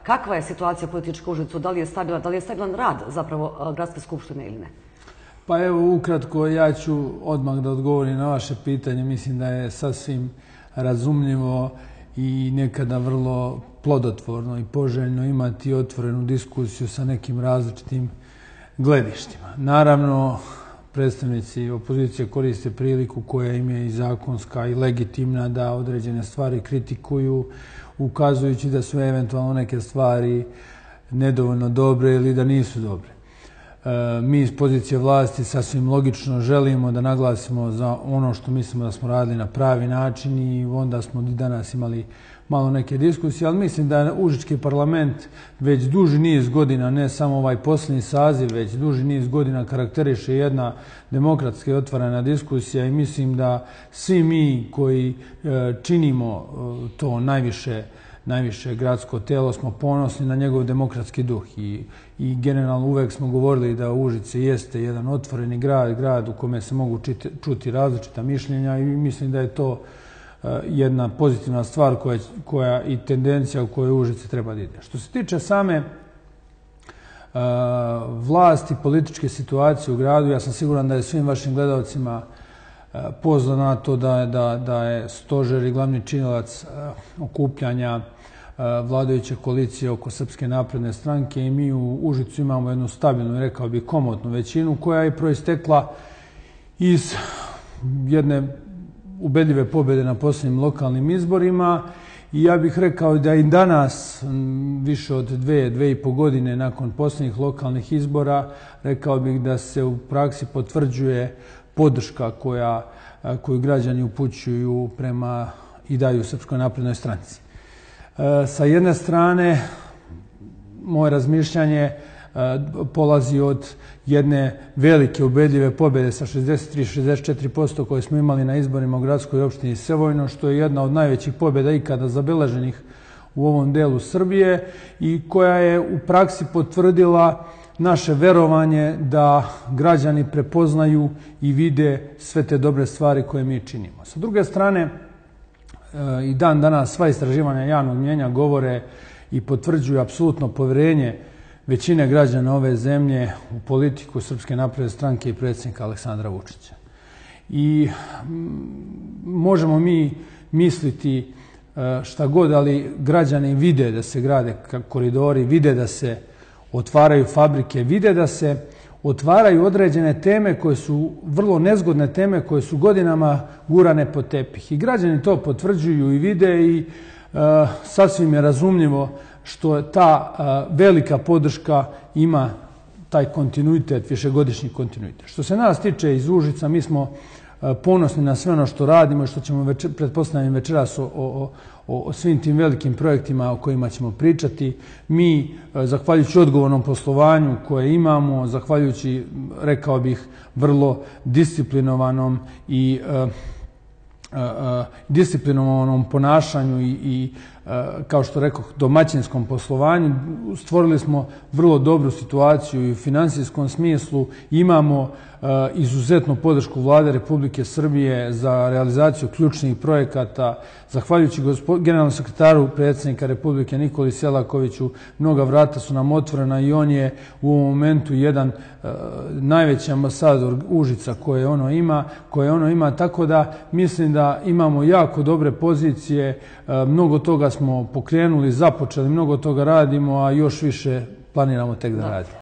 kakva je situacija politička u Užicu, da li je stabilan rad zapravo Gradske skupštine ili ne? Pa evo, ukratko, ja ću odmah da odgovorim na vaše pitanje. Mislim da je sasvim razumljivo i nekada vrlo plodotvorno i poželjno imati otvorenu diskusiju sa nekim različitim gledištima. Naravno, predstavnici opozicije koriste priliku koja im je i zakonska i legitimna da određene stvari kritikuju, ukazujući da su eventualno neke stvari nedovoljno dobre ili da nisu dobre. Mi iz pozicije vlasti sasvim logično želimo da naglasimo za ono što mislimo da smo radili na pravi način i onda smo i danas imali malo neke diskusije, ali mislim da Užički parlament već duži niz godina, ne samo ovaj posljednji saziv, već duži niz godina karakteriše jedna demokratska i otvorena diskusija i mislim da svi mi koji činimo to najviše gradsko telo smo ponosni na njegov demokratski duh i generalno uvek smo govorili da Užice jeste jedan otvoreni grad u kome se mogu čuti različita mišljenja i mislim da je to jedna pozitivna stvar koja i tendencija u kojoj Užice treba da ide. Što se tiče same vlasti, političke situacije u gradu, ja sam siguran da je svim vašim gledalcima poznato da je stožer i glavni činilac okupljanja vladajuće koalicije oko Srpske napredne stranke i mi u Užicu imamo jednu stabilnu, rekao bih, komotnu većinu koja je proistekla iz jedne ubedljive pobjede na posljednjim lokalnim izborima i ja bih rekao da i danas, više od 2,5 godine nakon posljednjih lokalnih izbora, rekao bih da se u praksi potvrđuje podrška koju građani upućuju prema i daju Srpskoj naprednoj stranci. Sa jedne strane, moje razmišljanje polazi od jedne velike ubedljive pobjede sa 63-64% koje smo imali na izborima u gradskoj opštini Sevojno, što je jedna od najvećih pobjeda ikada zabeleženih u ovom delu Srbije i koja je u praksi potvrdila naše verovanje da građani prepoznaju i vide sve te dobre stvari koje mi činimo. Sa druge strane, i dan danas sva istraživanja javnog mnijenja govore i potvrđuju apsolutno poverenje većine građana ove zemlje u politiku Srpske napredne stranke i predsjednika Aleksandra Vučića. I možemo mi misliti šta god, ali građani vide da se grade koridori, vide da se otvaraju fabrike, vide da se otvaraju određene teme koje su vrlo nezgodne teme, koje su godinama gurane pod tepih. I građani to potvrđuju i vide i sasvim je razumljivo što ta velika podrška ima taj kontinuitet, višegodišnji kontinuitet. Što se nas tiče iz Užica, mi smo ponosni na sve ono što radimo i što ćemo, pretpostavljam, večeras o svim tim velikim projektima o kojima ćemo pričati. Mi, zahvaljujući odgovornom poslovanju koje imamo, zahvaljujući, rekao bih, vrlo disciplinovanom i disciplinovanom ponašanju i kao što rekoh, domaćinskom poslovanju, stvorili smo vrlo dobru situaciju i u finansijskom smislu. Imamo izuzetnu podršku Vlade Republike Srbije za realizaciju ključnih projekata. Zahvaljujući generalnom sekretaru predsjednika Republike Nikoli Selakoviću, mnoga vrata su nam otvorena i on je u ovom momentu jedan najveći ambasador Užica koje ono ima, tako da mislim da imamo jako dobre pozicije, mnogo toga smo pokrenuli, započeli, mnogo toga radimo, a još više planiramo tek da radimo.